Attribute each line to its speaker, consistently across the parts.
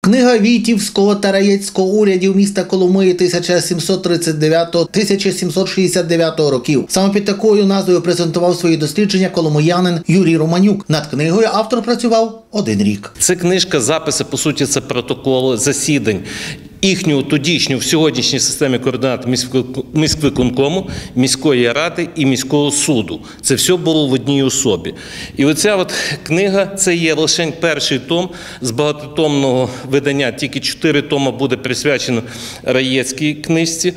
Speaker 1: Книга Війтівського та Раєцького урядів міста Коломиї 1739-1769 років. Саме під такою назвою презентував свої дослідження коломиянин Юрій Романюк. Над книгою автор працював 1 рік.
Speaker 2: Це книжка, записи, по суті, це протоколи засідань їхню тодішню в сьогоднішній системі координат міськвиконкому, міської ради і міського суду. Це все було в одній особі. І оця книга – це є лише перший том з багатотомного видання. Тільки 4 тома буде присвячено Раєцькій книжці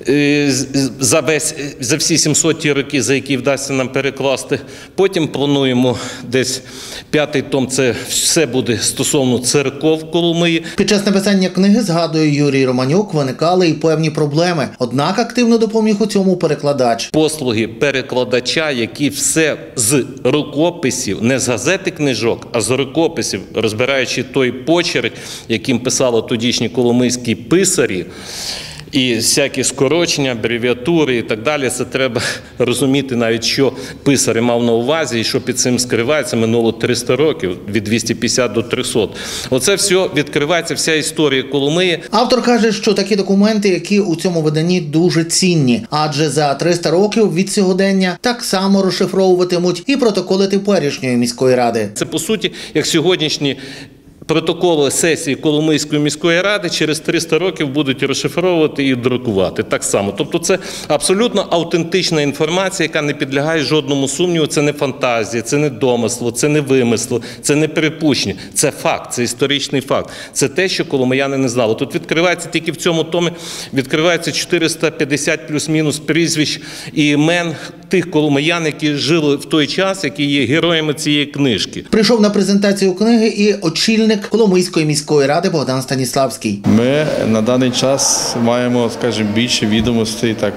Speaker 2: за всі 700 роки, за які вдасться нам перекласти. Потім плануємо десь 5-й том – це все буде стосовно церков Коломиї.
Speaker 1: Під час написання книги, згадує Юрій Романюк, виникали і певні проблеми. Однак активно допоміг у цьому перекладач.
Speaker 2: Послуги перекладача, які все з рукописів, не з газети книжок, а з рукописів, розбираючи той почерк, яким писали тодішні коломийські писарі, і всякі скорочення, абревіатури і так далі, це треба розуміти навіть, що писар мав на увазі і що під цим скривається. Минуло 300 років, від 250 до 300. Оце все відкривається, вся історія Коломиї.
Speaker 1: Автор каже, що такі документи, які у цьому виданні дуже цінні, адже за 300 років від сьогодення так само розшифровуватимуть і протоколи теперішньої міської ради.
Speaker 2: Це, по суті, як сьогоднішні протоколи сесії Коломийської міської ради через 300 років будуть розшифровувати і друкувати. Так само. Тобто це абсолютно автентична інформація, яка не підлягає жодному сумніву. Це не фантазія, це не домисло, це не вимисло, це не припущення. Це факт, це історичний факт. Це те, що коломияни не знали. Тут відкривається тільки в цьому томі, відкривається 450 плюс-мінус прізвищ і імен тих коломиян, які жили в той час, які є героями цієї книжки.
Speaker 1: Прийшов на презентацію книги і очільник Коломийської міської ради Богдан Станіславський.
Speaker 3: Ми на даний час маємо, скажімо, більше відомостей, так,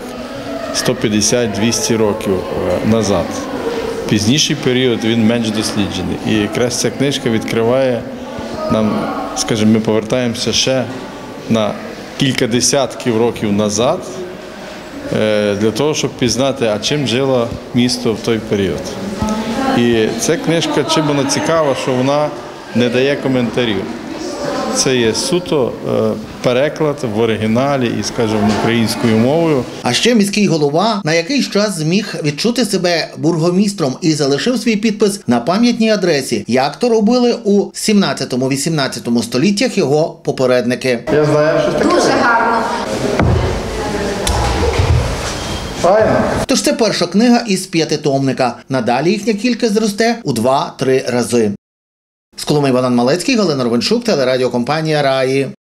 Speaker 3: 150-200 років назад. Пізніший період він менш досліджений. І якраз ця книжка відкриває нам, скажімо, ми повертаємося ще на кілька десятків років назад, для того, щоб пізнати, а чим жило місто в той період. І ця книжка, чим вона цікава, що вона не дає коментарів. Це є суто переклад в оригіналі і, скажімо, українською мовою. А
Speaker 1: ще міський голова на якийсь час зміг відчути себе бургомістром і залишив свій підпис на пам'ятній адресі, як то робили у 17-18 століттях його попередники.
Speaker 3: Я знаю, що таке.
Speaker 4: Дуже гарно.
Speaker 3: Файно.
Speaker 1: Тож це перша книга із 5-томника. Надалі їхня кількість зросте у 2-3 рази. З Коломиї Богдан Малецький, Галина Ровенчук, телерадіокомпанія «Раї».